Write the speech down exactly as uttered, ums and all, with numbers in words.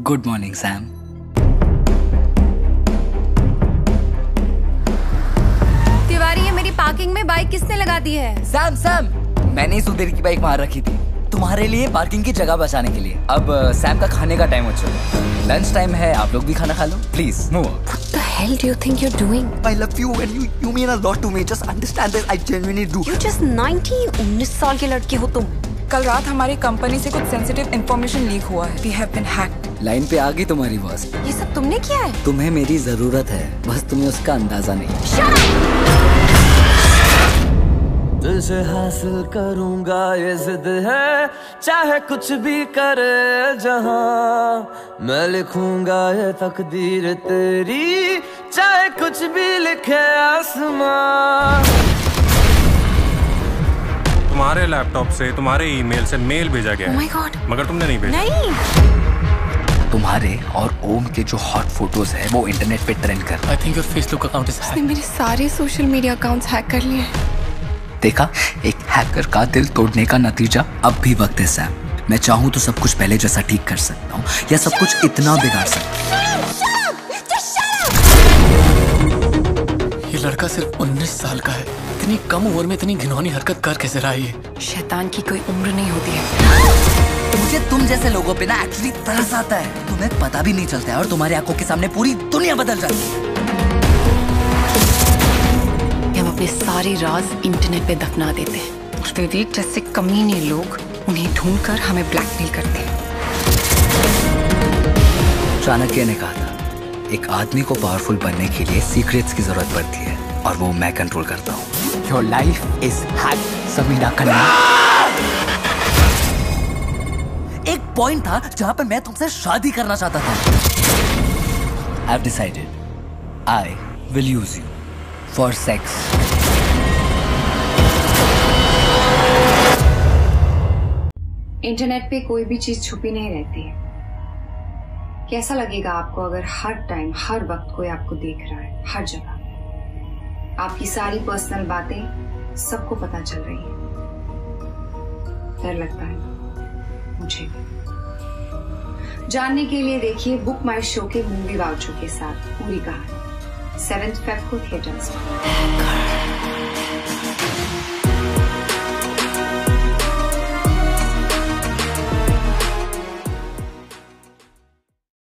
Good morning Sam. Tiwari, ये मेरी parking में बाइक किसने लगा दी है? सैम सैम मैंने ही सुधीर की बाइक वहां रखी थी तुम्हारे लिए पार्किंग की जगह बचाने के लिए। अब सैम का खाने का टाइम हो चुका है, लंच टाइम है, आप लोग भी खाना खा लो please. Move on. What the hell do you think you're doing? I love you and you you mean a lot to me. Just understand this. I genuinely do. You're just nineteen. उन्नीस साल के लड़के हो तुम। कल रात हमारी company से कुछ सेंसिटिव इंफॉर्मेशन लीक हुआ है। We have been hacked. Line पे आ गई तुम्हारी बॉस। ये सब तुमने किया है? तुम्हें मेरी जरूरत है, बस तुम्हें उसका अंदाजा नहीं। Shut up! तुझे हासिल करूंगा ये जिद है, चाहे कुछ भी करे जहां। मैं लिखूंगा ये तकदीर तेरी, चाहे कुछ भी लिखे आसमां। तुम्हारे लैपटॉप से तुम्हारे ईमेल से मेल भेजा गया है। Oh my God. मगर तुमने नहीं भेजा। नहीं। तुम्हारे और ओम के जो हॉट फोटोज है वो इंटरनेट पे ट्रेंड कर। I think your Facebook account is hacked. उसने मेरे सारे सोशल मीडिया अकाउंट्स हैक कर लिए। देखा, एक हैकर का दिल तोड़ने का नतीजा। अब भी वक्त है सैम, मैं चाहूँ तो सब कुछ पहले जैसा ठीक कर सकता हूँ या सब कुछ इतना बिगाड़ सकता हूँ। ये लड़का सिर्फ उन्नीस साल का है, इतनी कम उम्र में इतनी घिनौनी हरकत कर कैसे रहा है ये? शैतान की कोई उम्र नहीं होती है। मुझे तुम जैसे लोगों पे ना एक्चुअली तरस आता है, तुम्हें पता भी नहीं चलता है और तुम्हारी आंखों के सामने पूरी दुनिया बदल जाती है। हम अपने सारे राज इंटरनेट पे दफना देते हैं और विवेक जैसे कमीने लोग उन्हें ढूंढकर हमें ब्लैकमेल करते हैं। चाणक्य ने कहा था, एक आदमी को पावरफुल बनने के लिए सीक्रेट्स की जरूरत पड़ती है और वो मैं कंट्रोल करता हूँ। Your life is hacked Samira Khanna. एक पॉइंट था जहां पर मैं तुमसे शादी करना चाहता था। I've decided I will use you for sex. Internet पे कोई भी चीज छुपी नहीं रहती है। कैसा लगेगा आपको अगर हर टाइम हर वक्त कोई आपको देख रहा है, हर जगह आपकी सारी पर्सनल बातें सबको पता चल रही है? डर लगता है मुझे। जानने के लिए देखिए बुक माई शो के मूवी वाउचर के साथ पूरी कहानी। सेवेंथ फेब को थिएटर्स में।